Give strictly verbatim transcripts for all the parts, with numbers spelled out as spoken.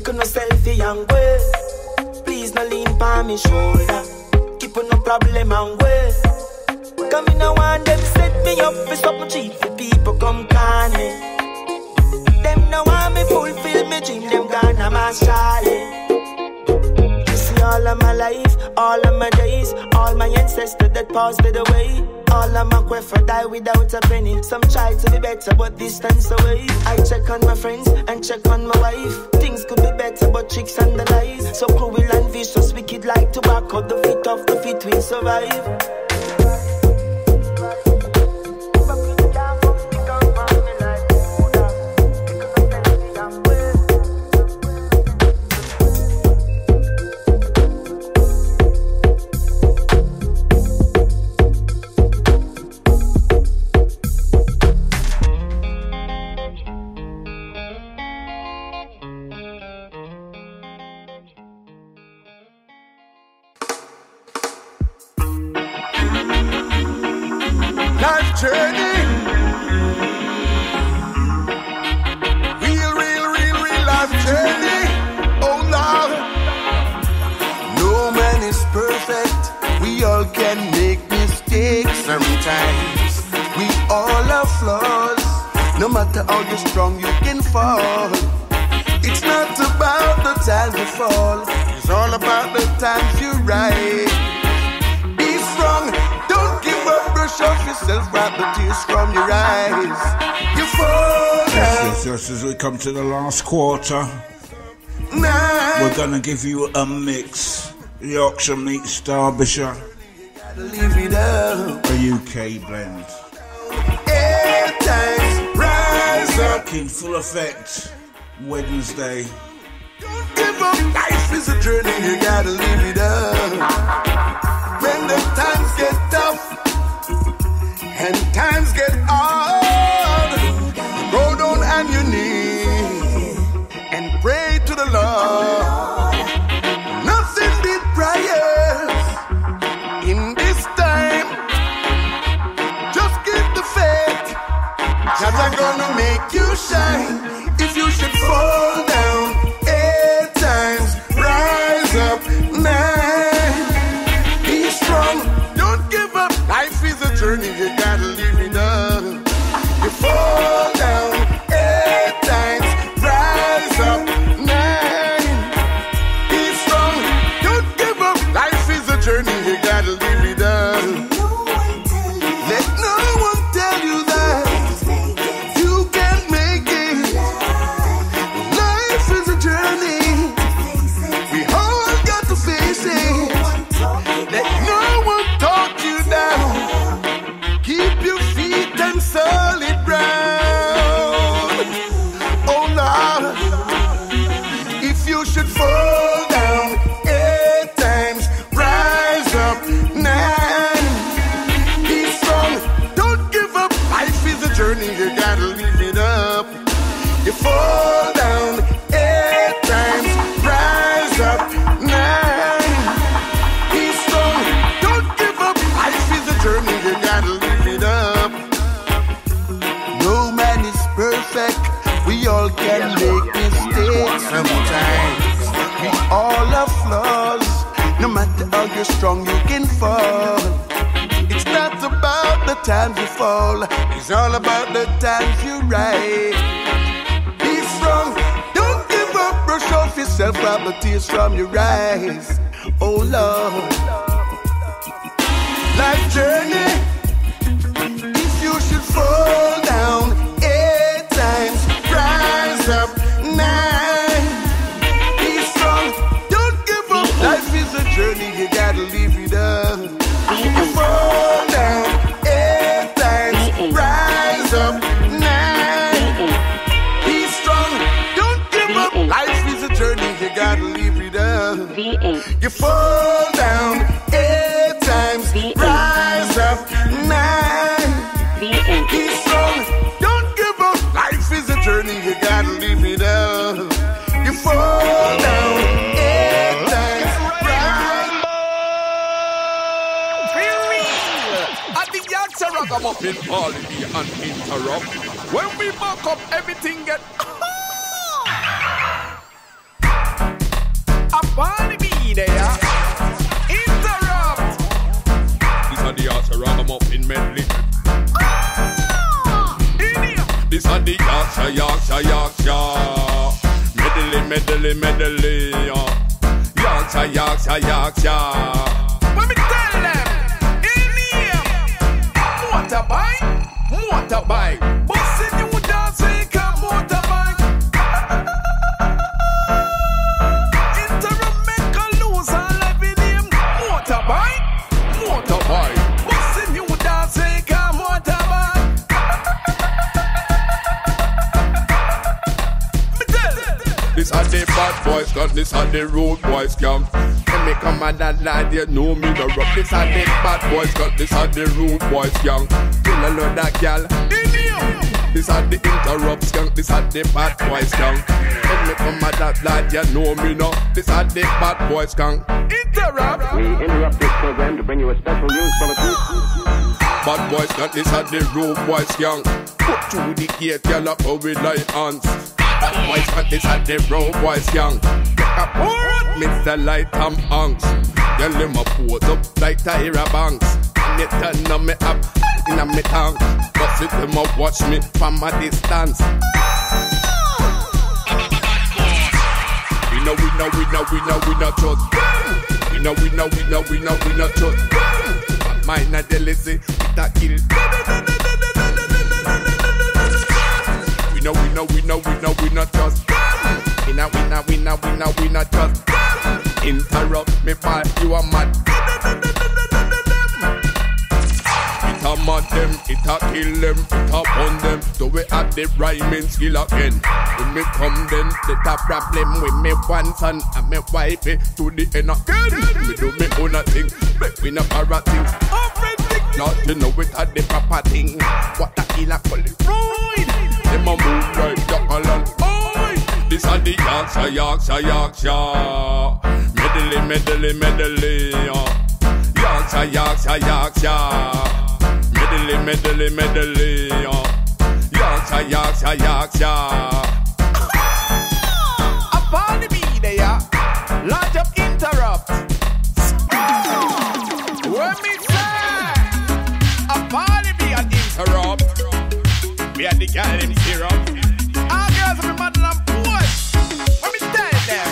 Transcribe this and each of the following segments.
Take on a selfie and way. Please no lean by me shoulder. Keep on no problem and way. Come in a one, them set me up for something cheap for people come can me. Them now want me fulfill me dream, them gonna my Charlie. All of my life, all of my days, all my ancestors that passed it away. All of my quiver die without a penny. Some try to be better, but distance away. I check on my friends and check on my wife. Things could be better, but tricks and the lies. So cruel and vicious, wicked like tobacco. The feet of the feet we survive. Journey, real, real, real, real life journey. Oh Lord, no man is perfect. We all can make mistakes sometimes. We all have flaws. No matter how you're strong, you can fall. It's not about the times you fall. It's all about the times you rise. Be strong. Brush off yourself, wipe the tears from your eyes. You fall down. Yes, yes, yes, as we come to the last quarter, nah. We're gonna give you a mix. Yorkshire meets Derbyshire. A U K blend. Eight times rise up. Back in full effect Wednesday. Don't give up. Life is a journey, you gotta live it up. When the times get tough and times get hard, go down on your knees and pray to the Lord. Nothing but prayers in this time. Just keep the faith. God's are gonna make you shine. If you should fall down eight times, rise up nine. Be strong. Don't give up. Life is a journey, you gotta live it up. You fall down eight times, rise up nine. Be strong, don't give up. Life is a journey, you gotta live it up. Let no one tell you that you can't make it. Life is a journey, we all got to face it. Let no one talk you down. Keep your feet on solid ground. Oh Lord, if you should fall down eight times, rise up nine. Be strong, don't give up. Life is a journey, you gotta live it up. You fall down eight times, rise up nine. Be strong, don't give up. Life is a journey, you gotta live it up. No man is perfect. We all can make mistakes sometimes. We all have flaws. No matter how you're strong, you can fall. It's not about the times you fall. It's all about the times you rise. Be strong. Don't give up. Brush off yourself, wipe the tears from your eyes. Oh Lord. Life journey. If you should fall down eight times, rise up nine. Be strong, don't give up. Life is a journey, you gotta live it up. You fall down eight times, rise up nine. Be strong, don't give up. Life is a journey, you gotta live it up. You fall down eight times, rise up nine. Be strong, don't give up. Life is a journey, you gotta live it up. You fall down eight times, rise up. I think you answer rock up up in quality and interrupt. When we mock up, everything get. Yorkshire, Yorkshire, Yorkshire. Medley, medley, medley. Yorkshire, Yorkshire, Yorkshire. When me tell them, in here, motorbike, motorbike. Bussin' you dance, we can motorbike. Interim make a loser, living him. Motorbike, motorbike. Bussin' you dance, we can motorbike. Me tell them. This are the bad boys, cause this are the rude boys, come. When me come and that lad, you know me the rock. This are the bad boys, cause this are the rude boys, young. Kill a lot of gal. This are the interrupts, gang. This are the bad boys, gang. When me come and that lad, you know me no. This are the bad boys, gang. Interrupt. We interrupt this program to bring you a special news bulletin. Bad boys, gang. This are the rude boys, gang. Put through the gate, gal up over like ants. Bad boys, gang. This are the rude boys, gang. Mister Light Tom Hanks. Girl, them a pose up like Tyra Banks. And you turn on me up in a me tongue. But sit them up, watch me from a distance. We know, we know, we know, we know, we know trust. We know, we know, we know, we know, we know trust. Mine a jealousy, it a kill. We know, we know, we know, we know, we know trust. We know, we know, we know, we know, we know trust. Interrupt me, pal, you are mad. It a mad them, it a kill them, it a burn them. So we have the rhyming skill again. When me come then, the top problem with me one son and me wife to the end again. Me do me own a thing, make me no para things. Not you know it a the proper thing. What the hell I call it? Right. Them a move right, duck along. This are the Yorkshire, Yorkshire, Yorkshire. Medley, medley, medley. Yorkshire, Yorkshire, Yorkshire. Medley, medley, medley. Yorkshire, Yorkshire, Yorkshire. Upon the beat there, launch up interrupt. When me say, upon the beat and interrupt, we are the girl in syrup. All girls are mad and boys. Let me tell them.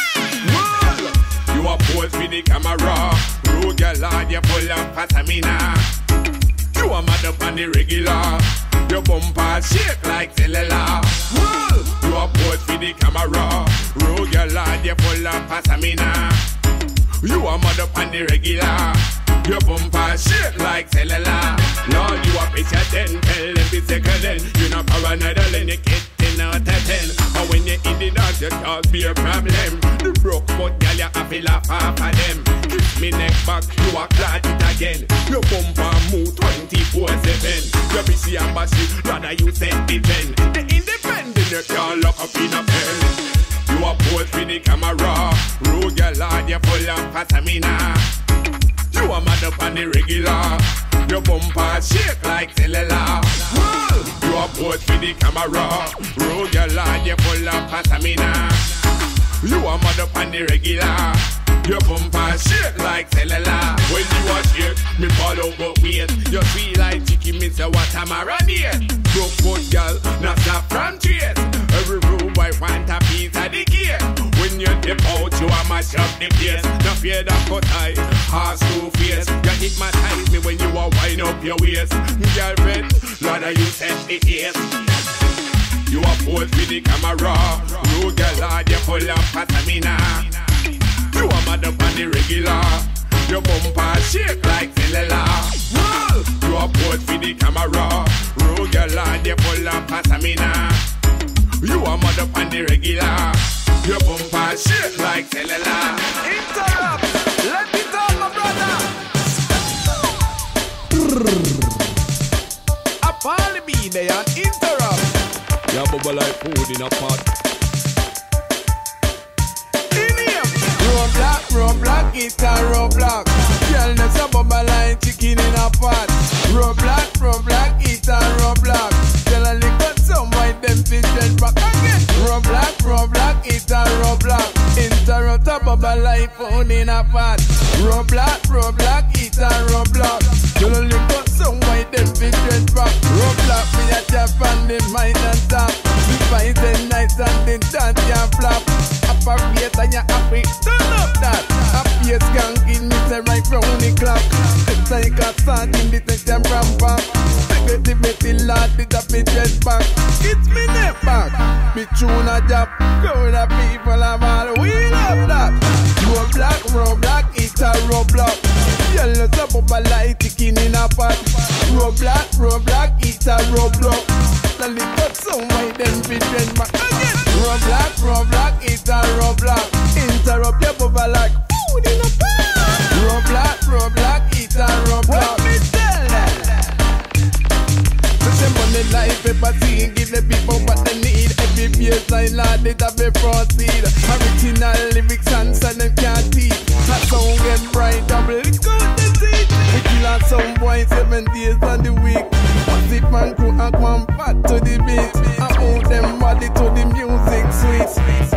Well, you are posed with the camera. Rogue your lord, you full of stamina. You are mad up on the regular. Your bumper shake like cellular. Well, you are posed with the camera. Rogue your lord, you full of stamina. You are mad up on the regular. Your bumper shake like cellular. Lord, you are picture ten, tell them it's second then. You know paranoid, then you get ten out of ten. And when you in the dance, you can't be a problem. The broke foot, girl, you have to laugh half of them. Kiss me neck back, you are glad it again. Your bumper move twenty-four seven. Your busy and bashy, rather you set the ten. The independent, you can't lock up in a pen. You are posed with the camera. Rogue your lord, you full of stamina. You are mad up on the regular. Your bumper shake like cellular. You are posed with the camera. Rogue your lord, you full of stamina. You are mad up on the regular. Your bumper shake like cellular. When you are shake, me fall over weight. You feel like chicken, me say what am I running? Broke foot girl, not stop from trace. Every room I want a piece of the cake. When you dip out, you are mash up the place. No fear that cut eye, heart to face. You hypnotize me when you are wind up your waist. Girlfriend, Lord, you set the pace. You are posed with the camera. Rogue your lord, you full of stamina. You are mad up on the regular. Your bumper shake like cellular. You are posed with the camera. Rogue your lord, you full of stamina. You are mad up on the regular. Your bumper shake like cellular. Interrupt. Let it all, my brother. Up all the beat there and interrupt. You bubble like food in a pot. Roadblock, roadblock, it's a roadblock. Girl, there's a bubble like chicken in a pot. Roadblock, roadblock, it's a roadblock. Tell a lick some white them fit dead back again. Roadblock, roadblock, it's a roadblock. Interrupt a bubble like food in a pot. Roadblock, roadblock, it's a roadblock. Tell a lick some white them fit dead back. Roadblock, we a tap and the mind and stop. this and the dance can't flop. Up a face and you're happy, turn up that. A face skanking me say right round the clock. It's like a song in the section from back. Betty Betty lad did a bit dress back. It's me neck back. Me tune a job. Go with the people I'm all we love that. Roll black, roll black, it's a roll block. Yellow top up a light ticking in a pot. Roll black, roll black, it's a roll block. The liquor some white then fit then back again. Roll black, roll black, it's a roll block. Interrupt your bubble like food in a pot. Roll black, roll black, it's a roll block. What me tell them? Them money life, paper scene, give the people what they need. Every baseline lad, it have a proceed. Original lyrics and send them can't teach. That song get bright, double it go the seat. We kill out some boys seven days on the week. What's it man crew and one fat to the beat. I own them body to the music sweet.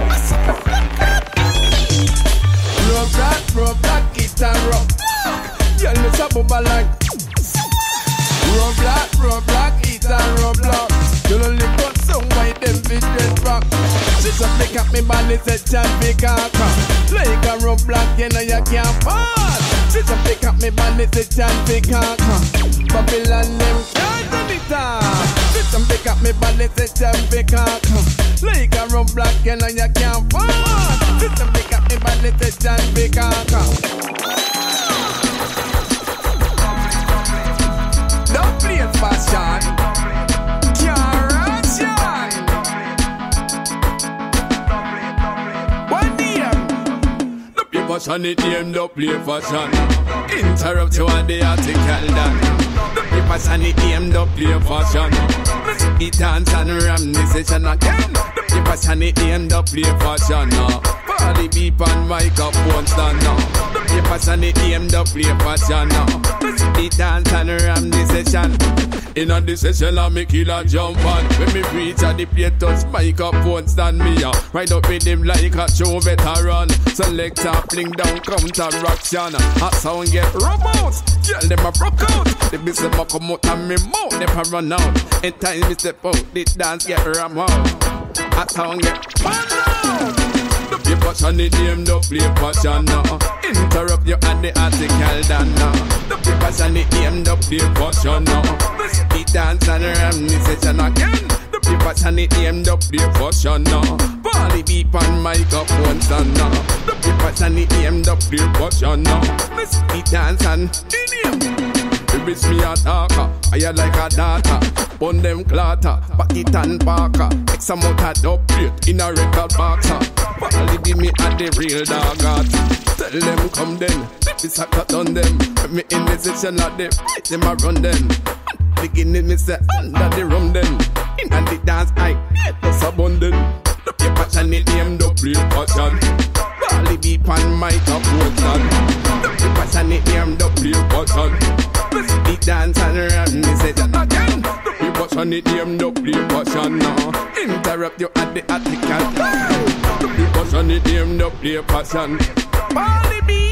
Roll black, roll black, it's a rock. Y'all know some bubble like roll black, roll black, it's a roll block. You don't live got some white, them fish dress back. She just pick up me body, say champion kaka. Like a roll black, you know you can't pass. She just pick up me body, say champion kaka. Babylon, them can't do the time. She just pick up me body, say champion kaka. Like a roll black, you know you can't pass. She just pick up me body, say champion kaka. Don't play fashion, Carration. One name. The play fashion, it name, don't play fashion. Interrupt you on the article done. The play fashion, it name, don't play fashion. It dance and ram the session again. The play fashion, it name, don't play fashion. Party beep and microphone stand now. The play fashion, it name, don't play fashion now. The dance and ram the session. In on the session I make killer jump on. When me preach at the plate touch microphone stand me up. Right up with him like a true veteran. Selector fling down counter action. A sound get rub out. Girl them a broke out. The business a come out and me mouth never run out. In time me step out, the dance get ram out. A sound get run out. Play fashion, it name, don't play fashion now. Interrupt you at the article done now. The play fashion, it name, don't play fashion now. The dance and ram the session again. The play fashion, it name, don't play fashion now. Party beep and microphone stand now. The play fashion, it name, don't play fashion now. The dance and the name. It's me a talker, I like a data. Bun them clatter, packet and parker. X amount of dub plate in a record boxer. Probably be me at the real dog art. Tell them come then, this a cut on them. Put me in the section of them, right them a run them. Beginning me say under the rum then. In and the dance I get us abundant. The paper channel name the play fashion. Bally beep and microphone stand. The paper channel name the play fashion. The dance and ram me say that again. The people on it name no play passion now. Interrupt you at the article. The people on it name no play passion. Bally B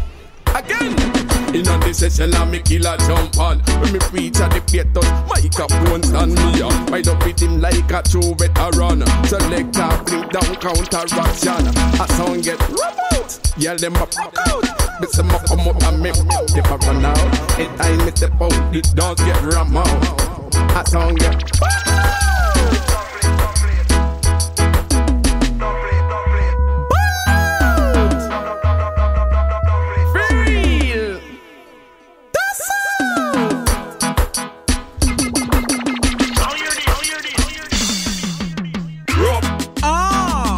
again. In on the session I make killer jump on. When me preach at the plate touch microphone stand me up. Ride up with him like a true veteran. Selector blink down counter action. A sound get rub out. Yell them up out. Miss them up, come out and make them a run out. And I miss the boat, it does get ram out. A song get real. That's all. Ah,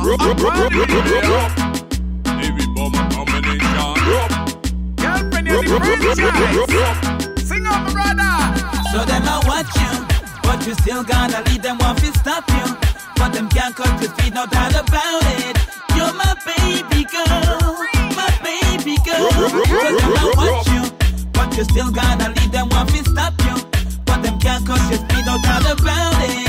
sing up, brother. So them I watch you, but you still gonna lead them want to stop you. But them can't cut your feet, no doubt about it. You're my baby girl, my baby girl. So them I watch you, but you still gonna lead them want to stop you. But them can't cut your feet, no doubt about it.